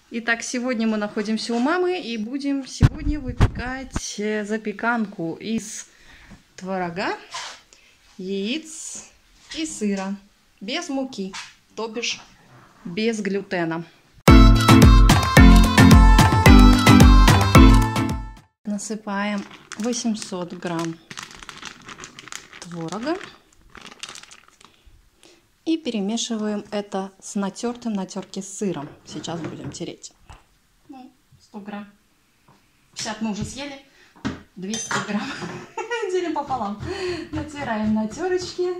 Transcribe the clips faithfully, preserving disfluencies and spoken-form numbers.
Итак, сегодня мы находимся у мамы и будем сегодня выпекать запеканку из творога, яиц и сыра. Без муки, то бишь без глютена. Насыпаем восемьсот грамм творога. И перемешиваем это с натертым на терке с сыром. Сейчас будем тереть. Ну, сто грамм. пятьдесят мы уже съели. двести грамм. Делим пополам. Натираем на терочке.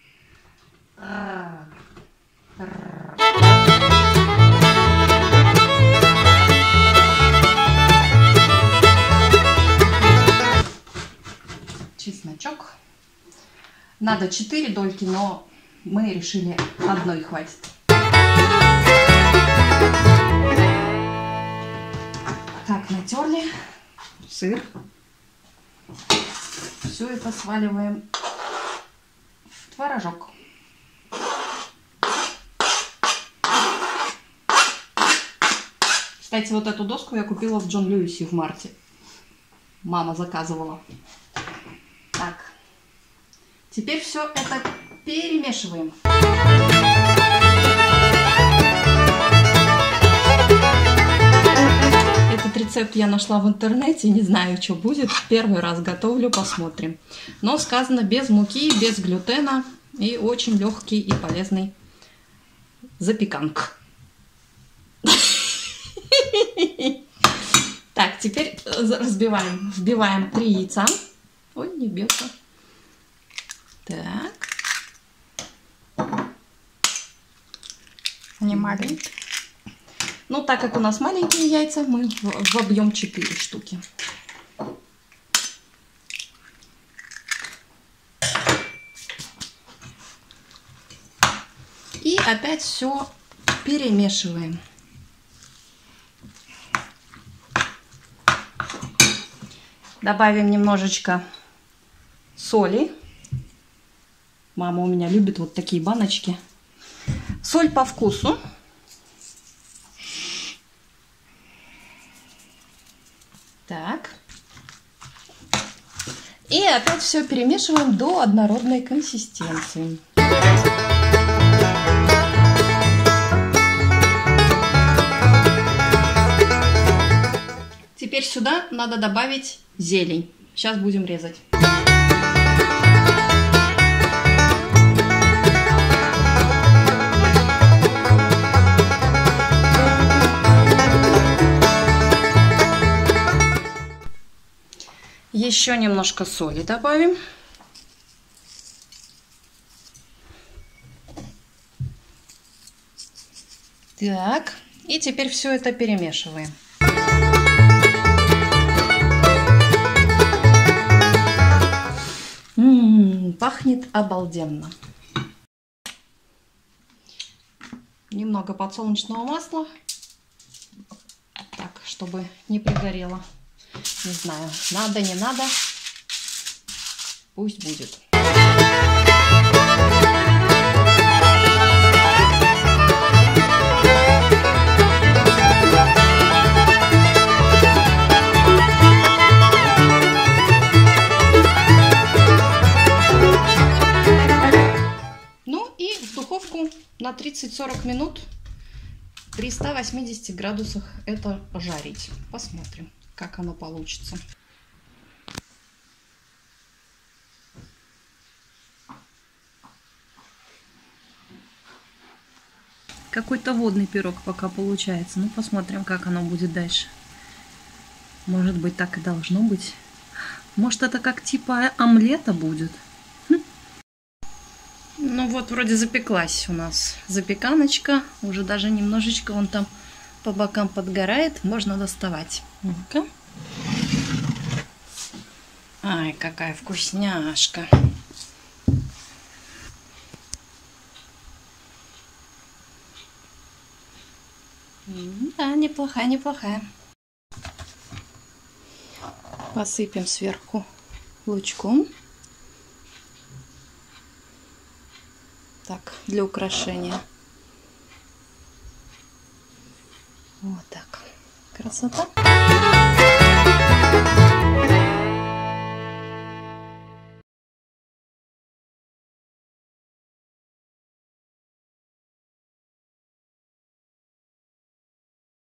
Чесночок. Надо четыре дольки, но мы решили одной хватит. Так, натерли сыр. Все это сваливаем в творожок. Кстати, вот эту доску я купила в Джон Льюисе в марте. Мама заказывала. Так, теперь все это перемешиваем. Этот рецепт я нашла в интернете, не знаю, что будет. Первый раз готовлю, посмотрим. Но сказано без муки, без глютена и очень легкий и полезный запеканка. Так, теперь разбиваем, вбиваем три яйца. Ой, не бьется. Так. Не маленькие. Ну, так как у нас маленькие яйца, мы вобьем четыре штуки. И опять все перемешиваем. Добавим немножечко соли. Мама у меня любит вот такие баночки. Соль по вкусу. Так. И опять все перемешиваем до однородной консистенции. Теперь сюда надо добавить зелень. Сейчас будем резать. Еще немножко соли добавим. Так, и теперь все это перемешиваем. М-м, пахнет обалденно. Немного подсолнечного масла, так, чтобы не пригорело. Не знаю, надо, не надо. Пусть будет. Ну и в духовку на тридцать-сорок минут при ста восьмидесяти градусах это жарить. Посмотрим, как оно получится. Какой-то водный пирог пока получается. Ну, посмотрим, как оно будет дальше. Может быть, так и должно быть. Может, это как типа омлета будет. Хм. Ну вот, вроде запеклась у нас запеканочка. Уже даже немножечко вон там по бокам подгорает. Можно доставать. Ну-ка. Ай, какая вкусняшка. Да, неплохая, неплохая. Посыпем сверху лучком. Так, для украшения. Вот так. Красота.